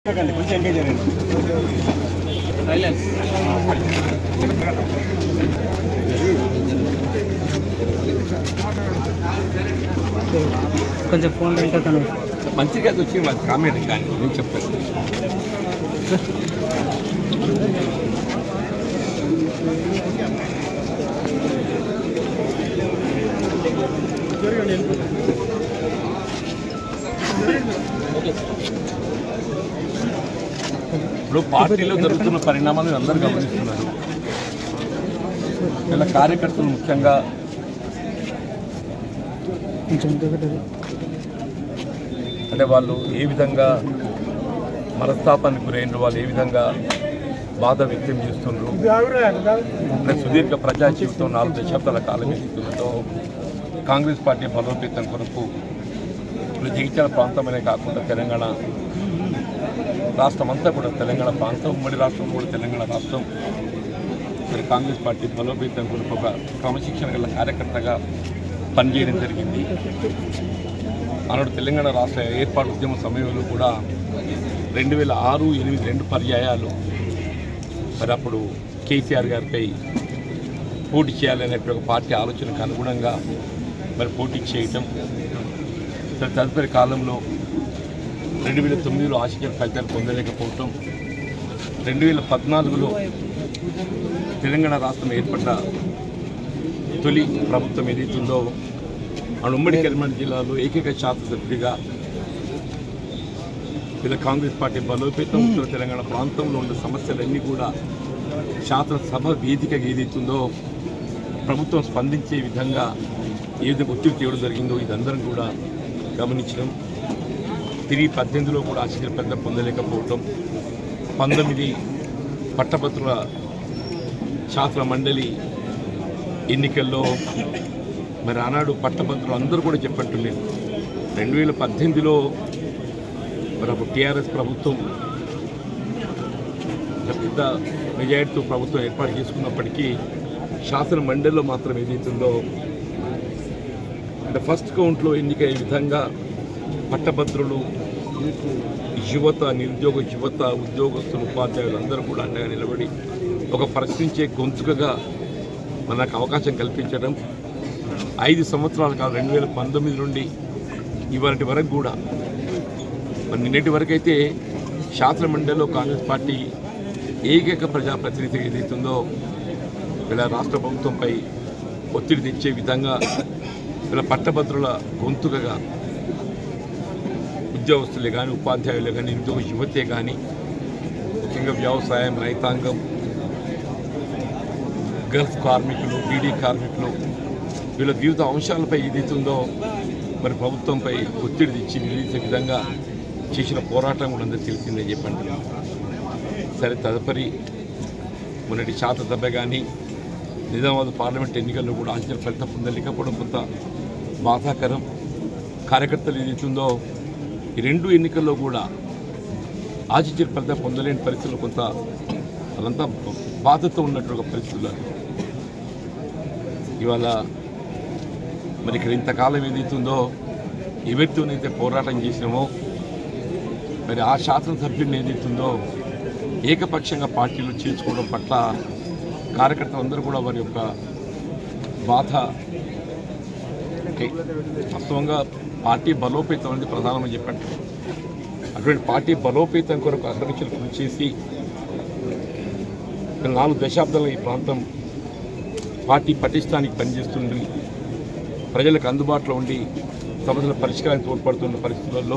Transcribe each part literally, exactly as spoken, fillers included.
కొంచెం ఎంగేజ్ అయ్యండి. కొంచెం ఫోన్ వెంటనే మంచిగా వచ్చి మాకు కామెంట్ కానీ నేను చెప్పాను. ఇప్పుడు పార్టీలో జరుగుతున్న పరిణామాలను అందరూ గమనిస్తున్నారు. ఇలా కార్యకర్తలు ముఖ్యంగా అంటే వాళ్ళు ఏ విధంగా మనస్తాపానికి గురైన వాళ్ళు ఏ విధంగా బాధ వ్యక్తం చేస్తున్నారు. అంటే సుదీర్ఘ ప్రజా జీవితం నాలుగు దశాబ్దాల కాలం ఎదుగుతుందో కాంగ్రెస్ పార్టీ బలోపేతం కొరకు జగిత్యాల ప్రాంతమనే కాకుండా తెలంగాణ రాష్ట్రం అంతా కూడా తెలంగాణ ప్రాంతం ఉమ్మడి రాష్ట్రం కూడా తెలంగాణ రాష్ట్రం మరి కాంగ్రెస్ పార్టీ బలోపేతం కొరకు ఒక క్రమశిక్షణ గల కార్యకర్తగా పనిచేయడం జరిగింది. ఆనాడు తెలంగాణ రాష్ట్ర ఏర్పాటు ఉద్యమ సమయంలో కూడా రెండు వేల ఆరు ఎనిమిది రెండు పర్యాయాలు మరి అప్పుడు కేసీఆర్ గారిపై పోటీ చేయాలనేటువంటి ఒక పార్టీ ఆలోచనకు అనుగుణంగా మరి పోటీ చేయటం, తదుపరి కాలంలో రెండు వేల తొమ్మిదిలో ఆశించిన ఫలితాలు పొందలేకపోవటం, రెండు వేల పద్నాలుగులో తెలంగాణ రాష్ట్రం ఏర్పడ్డ తొలి ప్రభుత్వం ఏదైతుందో ఆ ఉమ్మడి కరీంనగర్ జిల్లాలో ఏకైక శాసనసభ్యుడిగా ఇలా కాంగ్రెస్ పార్టీ బలోపేతం ఉత్తర తెలంగాణ ప్రాంతంలో ఉన్న సమస్యలన్నీ కూడా శాసనసభ వేదికగా ఏదైతుందో ప్రభుత్వం స్పందించే విధంగా ఏ విధంగా ఒత్తిడి చేయడం జరిగిందో ఇదందరం కూడా గమనించడం, తిరిగి పద్దెనిమిదిలో కూడా ఆశించిన ఫలితం పొందలేకపోవటం, పంతొమ్మిది పట్టభద్రుల శాసన మండలి ఎన్నికల్లో మరి ఆనాడు పట్టభద్రులు అందరూ కూడా చెప్పట్టులేదు. రెండు వేల పద్దెనిమిదిలో మరి అప్పుడు టీఆర్ఎస్ ప్రభుత్వం పెద్ద మెజారిటీతో ప్రభుత్వం ఏర్పాటు చేసుకున్నప్పటికీ శాసన మండలిలో మాత్రం ఏదైతుందో అంటే ఫస్ట్ కౌంట్లో ఎన్నికయ్యే విధంగా పట్టభద్రులు, యువత, నిరుద్యోగ యువత, ఉద్యోగస్తులు, ఉపాధ్యాయులు అందరూ కూడా అండగా నిలబడి ఒక ప్రశ్నించే గొంతుకగా మనకు అవకాశం కల్పించడం, ఐదు సంవత్సరాల కాలం రెండు వేల పంతొమ్మిది నుండి ఇవాటి వరకు కూడా మరి నిన్నటి వరకు అయితే శాసన మండలిలో కాంగ్రెస్ పార్టీ ఏకైక ప్రజాప్రతినిధి ఏదైతుందో ఇలా రాష్ట్ర ప్రభుత్వంపై ఒత్తిడి తెచ్చే విధంగా ఇలా పట్టభద్రుల గొంతుకగా ఉద్యోగస్తులే కానీ, ఉపాధ్యాయులే కానీ, నిరుద్యోగ యువతే కానీ, ముఖ్యంగా వ్యవసాయం, రైతాంగం, గల్ఫ్ కార్మికులు, బీడీ కార్మికులు వీళ్ళ వివిధ అంశాలపై ఏదైతుందో మరి ప్రభుత్వంపై ఒత్తిడి తెచ్చి నిలిచే విధంగా చేసిన పోరాటం కూడా అందరూ తెలిసిందని చెప్పండి. సరే, తదుపరి మొన్నటి శాసనసభ కానీ నిజామాబాద్ పార్లమెంట్ ఎన్నికల్లో కూడా ఆశించిన ఫలితం పొందలేకపోవడం కొంత బాధాకరం. కార్యకర్తలు ఏదైతుందో ఈ రెండు ఎన్నికల్లో కూడా ఆశించిన ఫలితం పొందలేని పరిస్థితులు కొంత అదంతా బాధతో ఉన్నటువంటి పరిస్థితులు. ఇవాళ మరి ఇక్కడ ఇంతకాలం ఏదైతుందో ఎవరితోనైతే పోరాటం చేసినామో మరి ఆ శాసనసభ్యుడిని ఏదైతుందో ఏకపక్షంగా పార్టీలో చేర్చుకోవడం పట్ల కార్యకర్తలు అందరూ కూడా వారి యొక్క బాధ వాస్తవంగా పార్టీ బలోపేతం అనేది ప్రధానమని చెప్పండి. అటువంటి పార్టీ బలోపేతం కొరకు అగ్రనిక్షలు కృషి చేసి నాలుగు దశాబ్దాల ఈ ప్రాంతం పార్టీ పటిష్టానికి పనిచేస్తుంది, ప్రజలకు అందుబాటులో ఉండి సమస్యల పరిష్కారానికి తోడ్పడుతున్న పరిస్థితులలో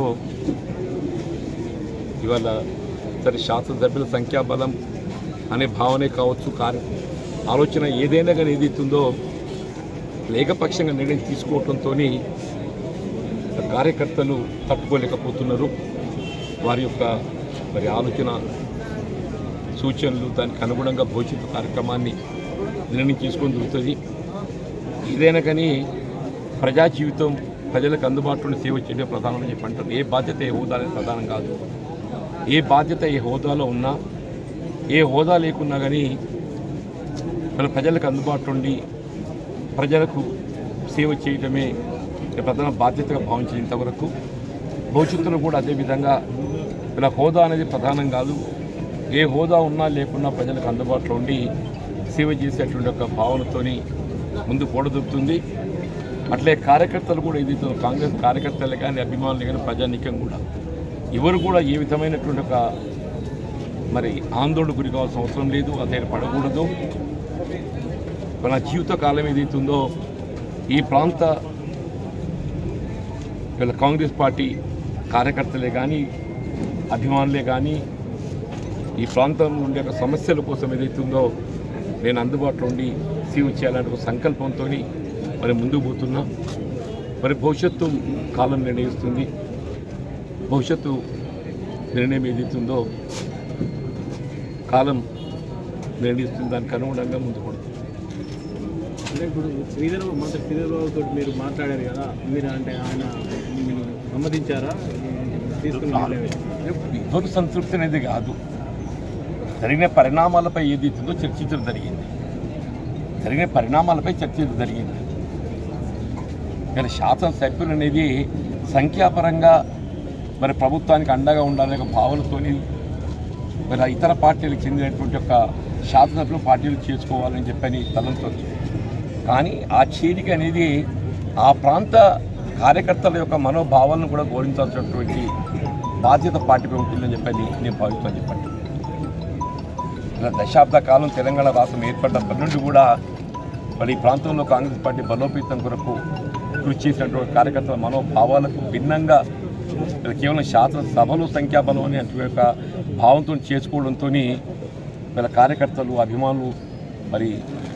ఇవాళ సరే శాసనసభ్యుల సంఖ్యాబలం అనే భావనే కావచ్చు, కార్య ఆలోచన ఏదైనా కానీ ఏదైతుందో ఏకపక్షంగా నిర్ణయం తీసుకోవడంతో కార్యకర్తలు తట్టుకోలేకపోతున్నారు. వారి యొక్క మరి ఆలోచన సూచనలు దానికి అనుగుణంగా భవిష్యత్తు కార్యక్రమాన్ని నిర్ణయం తీసుకొని దొరుకుతుంది. ఏదైనా కానీ ప్రజా జీవితం ప్రజలకు అందుబాటులో సేవ చేయడం ప్రధానమని చెప్పి అంటారు. ఏ బాధ్యత ఏ హోదా అనేది ప్రధానం కాదు. ఏ బాధ్యత ఏ హోదాలో ఉన్నా, ఏ హోదా లేకున్నా కానీ మన ప్రజలకు అందుబాటులో ఉండి ప్రజలకు సేవ చేయడమే ప్రధాన బాధ్యతగా భావించేంతవరకు భవిష్యత్తులో కూడా అదేవిధంగా ఇలా హోదా అనేది ప్రధానం కాదు, ఏ హోదా ఉన్నా లేకున్నా ప్రజలకు అందుబాటులో ఉండి సేవ చేసేటువంటి ఒక భావనతోని ముందు పోడదొరుకుతుంది. అట్లే కార్యకర్తలు కూడా ఏదైతే కాంగ్రెస్ కార్యకర్తలే కానీ అభిమానులు కానీ ప్రజానీకం కూడా ఎవరు కూడా ఏ విధమైనటువంటి ఒక మరి ఆందోళన గురి కావాల్సిన అవసరం లేదు, అదే పడకూడదు. మన జీవిత కాలం ఏదైతుందో ఈ ప్రాంత వీళ్ళ కాంగ్రెస్ పార్టీ కార్యకర్తలే కానీ అభిమానులే కానీ ఈ ప్రాంతంలో ఉండే ఒక సమస్యల కోసం ఏదైతుందో నేను అందుబాటులో ఉండి సేవ చేయాలనే ఒక సంకల్పంతో మరి ముందుకు పోతున్నా. మరి భవిష్యత్తు కాలం నిర్ణయిస్తుంది, భవిష్యత్తు నిర్ణయం ఏదైతుందో కాలం నిర్ణయిస్తుంది, దానికి అనుగుణంగా ముందు పడుతుంది. అంటే ఇప్పుడు శ్రీధర్ మంత్రి శ్రీధర్ బాబుతో మీరు మాట్లాడారు కదా, మీరు అంటే ఆయన మీరు సమ్మతించారా? తీసుకుని ఎవరు సంతృప్తి అనేది కాదు, జరిగిన పరిణామాలపై ఏదైతుందో చర్చించడం జరిగింది, జరిగిన పరిణామాలపై చర్చించడం జరిగింది. కానీ శాసనసభ్యులు అనేది సంఖ్యాపరంగా మరి ప్రభుత్వానికి అండగా ఉండాలనే ఒక భావనతోని మరి ఇతర పార్టీలకు చెందినటువంటి ఒక శాసనసభ్యులు పార్టీలు చేసుకోవాలని చెప్పని తలంచవచ్చు. కానీ ఆ చేరిక అనేది ఆ ప్రాంత కార్యకర్తల యొక్క మనోభావాలను కూడా గౌరవించాల్సినటువంటి బాధ్యత పార్టీపై ఉంటుందని చెప్పని నేను భావిస్తాను. చెప్పండి, ఇలా దశాబ్ద కాలం తెలంగాణ రాష్ట్రం ఏర్పడినప్పటి నుండి కూడా మరి ఈ ప్రాంతంలో కాంగ్రెస్ పార్టీ బలోపేతం కొరకు కృషి చేసినటువంటి కార్యకర్తల మనోభావాలకు భిన్నంగా కేవలం శాసనసభలు సంఖ్యాబలం అనే యొక్క భావంతో చేసుకోవడంతో వీళ్ళ కార్యకర్తలు అభిమానులు మరి